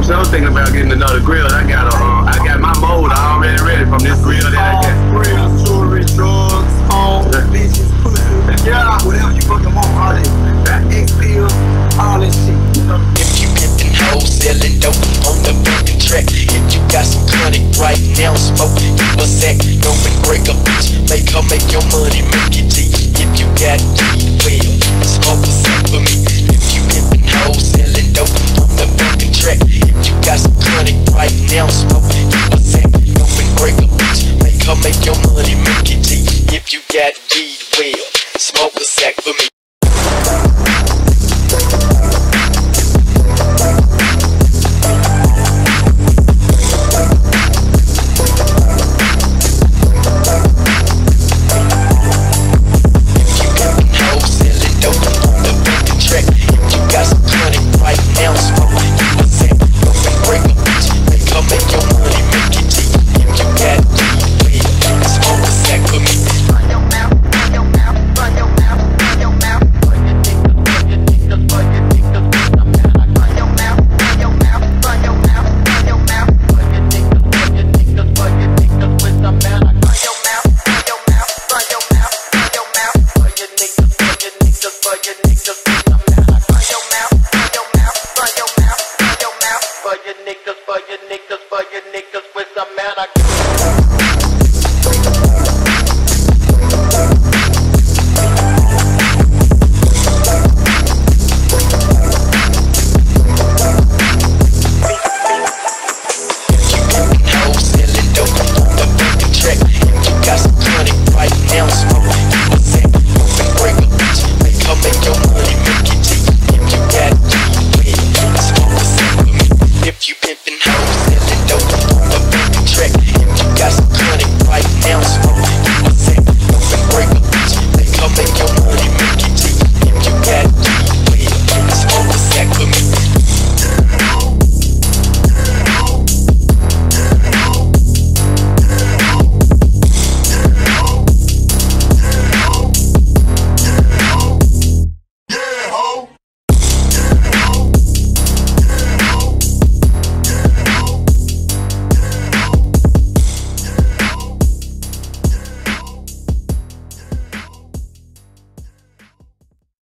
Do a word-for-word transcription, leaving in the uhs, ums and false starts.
sure thinking about getting another grill. I got a, uh, I got my mold already ready from this grill that I got. Grill, jewelry, drugs, home, bitches, pussy, yeah, whatever you fucking want, all that. X pills, all that shit. If you pimpin' hoes, selling dope on the fucking track. If you got some chronic right now, smoke, you a sack. Go and break a bitch, make her make your money, make it to you. If you got weed, well, smoke a sack for me. If you pimpin' hoes, selling dope on the fucking track.